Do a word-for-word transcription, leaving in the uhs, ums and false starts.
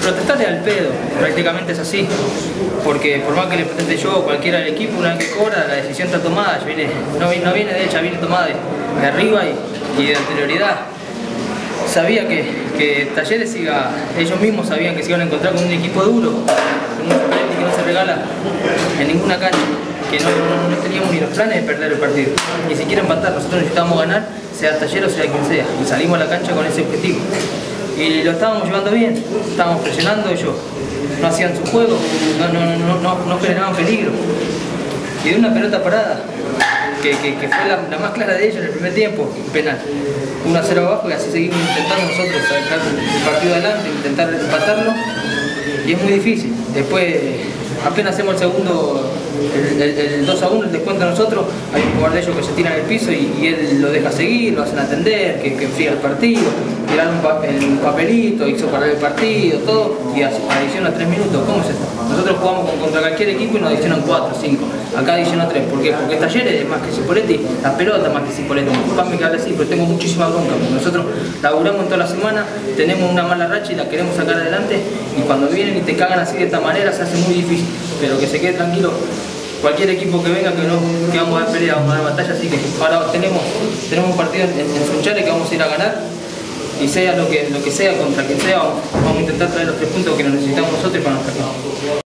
protestarle al pedo, prácticamente es así, porque por más que le proteste yo o cualquiera del equipo, una vez que cobra, la decisión está tomada, viene, no, no viene de hecha, viene tomada de, de arriba y, y de anterioridad. Sabía que, que Talleres iba, ellos mismos sabían que se iban a encontrar con un equipo duro, con un suplente que no se regala en ninguna cancha, que no, no, no teníamos ni los planes de perder el partido, ni siquiera empatar. Nosotros necesitábamos ganar, sea Talleres o sea quien sea, y salimos a la cancha con ese objetivo. Y lo estábamos llevando bien, estábamos presionando, ellos no hacían su juego, no, no, no, no, no generaban peligro. Y de una pelota parada, que, que, que fue la, la más clara de ellos en el primer tiempo, penal. uno a cero abajo y así seguimos intentando nosotros sacar el partido adelante, intentar empatarlo, y es muy difícil. Después, apenas hacemos el segundo, el, el, el dos a uno, el descuento a nosotros, hay un jugador de ellos que se tira en el piso y, y él lo deja seguir, lo hacen atender, que, que enfría el partido, tiraron un, papel, un papelito, hizo parar el partido, todo, y adiciona tres minutos. ¿Cómo es esto? Nosotros jugamos con, contra cualquier equipo y nos adicionan cuatro, cinco. Acá adiciona tres. ¿Por qué? Porque Talleres es más que Cipoletti, la pelota más que Cipoletti. Disculpame que hable así, pero tengo muchísima bronca, porque nosotros laburamos en toda la semana, tenemos una mala racha y la queremos sacar adelante, y cuando vienen y te cagan así de esta manera se hace muy difícil. Pero que se quede tranquilo cualquier equipo que venga, que, no, que vamos a dar pelea, vamos a dar batalla, así que ahora tenemos, tenemos un partido en, en Sunchales que vamos a ir a ganar, y sea lo que, lo que sea, contra quien sea, vamos, vamos a intentar traer los tres puntos que nos necesitamos nosotros y para nuestra casa.